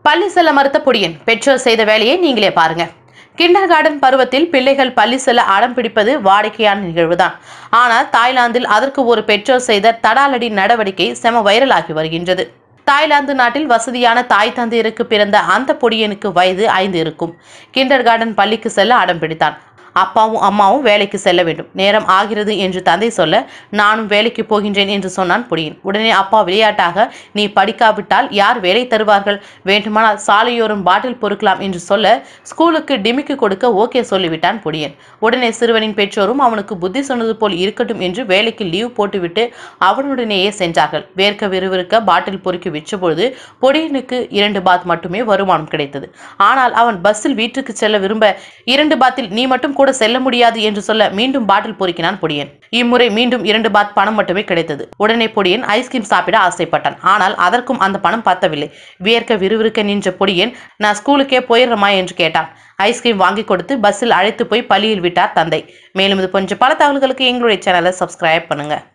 பள்ளி செல்ல மறுத்த பொடியன் பெற்றோர் செய்த வேலையை நீங்களே பாருங்க. கிண்டர் கார்டன் பருவத்தில் பிள்ளைகள் பள்ளி செல்ல அடம் பிடிப்பது வாடிக்கையான நிகழ்வுதான். ஆனால் தாய்லாந்தில் அதற்கு ஒரு பெற்றோர் செய்த தடாலடி நடவடிக்கை செம வைரலாகி வருகின்றது. தாய்லாந்து நாட்டில் வசதியான தாய் தந்தையருக்கு பிறந்த அந்த பொடியனுக்கு வயது 5 இருக்கும். கிண்டர் கார்டன் பள்ளிக்கு செல்ல அடம் பிடித்தான். அப்பாவும் அம்மாவும் வேலைக்கு செல்ல வேண்டும், நேரம் ஆகிறது என்று தந்தை சொல்ல நானும் வேலைக்கு போகின்றேன் என்று சொன்னான் பொடியன். உடனே அப்பா விளையாட்டாக, நீ படிக்காவிட்டால் யார் வேலை தருவார்கள், வேண்டுமானால் சாலையோரம் பாட்டில் பொறுக்கலாம் என்று சொல்ல ஸ்கூலுக்கு டிமிக்கு கொடுக்க ஓகே சொல்லிவிட்டான் பொடியன். உடனே சிறுவனின் பெற்றோரும் அவனுக்கு புத்தி சொன்னது போல் இருக்கட்டும் என்று வேலைக்கு லீவ் போட்டுவிட்டு அவனுடனேயே சென்றார்கள். வேர்க்க விறுவிறுக்க பாட்டில் பொறுக்கி விற்றபொழுது பொடியனுக்கு 2 பாத் மட்டுமே வருமானம் கிடைத்தது. ஆனால் அவன் பஸ்ஸில் வீட்டுக்கு செல்ல விரும்ப 2 பாத்தில் நீ மட்டும் செல்ல முடியாது என்று சொல்ல மீண்டும் பாட்டில் பொறுக்கினான் பொடியன். இம்முறை மீண்டும் 2 பாத் பணம் மட்டுமே கிடைத்தது. உடனே பொடியன் ஐஸ்கிரீம் சாப்பிட ஆசைப்பட்டான். ஆனால் அதற்கும் அந்த பணம் பத்தவில்லை. வியர்க்க விறுவிறுக்க நின்ற பொடியன், நான் ஸ்கூலுக்கே போயிடுறமா என்று கேட்டான். ஐஸ்கிரீம் வாங்கி கொடுத்து பஸ்ஸில் அழைத்து போய் பள்ளியில் விட்டார் தந்தை. மேலும் இது போன்ற பல தகவல்களுக்கு எங்களுடைய சேனலை சப்ஸ்கிரைப் பண்ணுங்க.